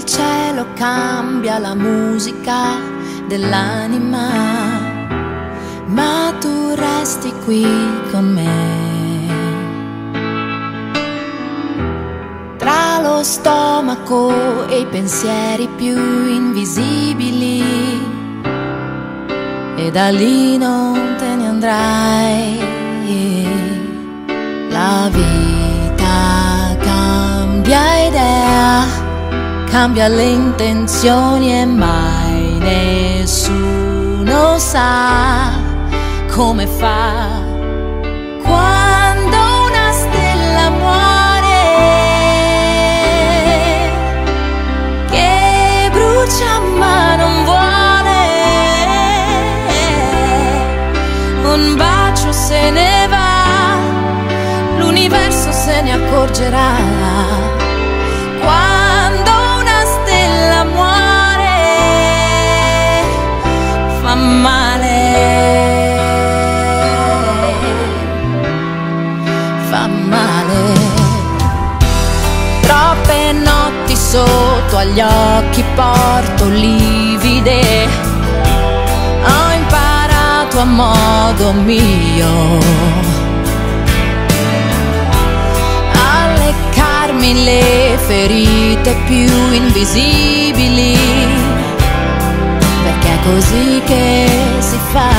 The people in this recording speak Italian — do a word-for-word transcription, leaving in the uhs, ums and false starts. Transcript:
il cielo cambia la musica dell'anima, ma tu resti qui con me. Tra lo stomaco e i pensieri più invisibili, e da lì non te ne andrai. La vita cambia idea, cambia le intenzioni e mai nessuno sa come fa quando una stella muore, che brucia ma non vuole. Un bacio se ne va, l'universo se ne accorgerà. Quando una stella muore, fa male, fa male. Troppe notti sotto agli occhi porto livide, ho imparato a modo mio le ferite più invisibili, perché è così che si fa.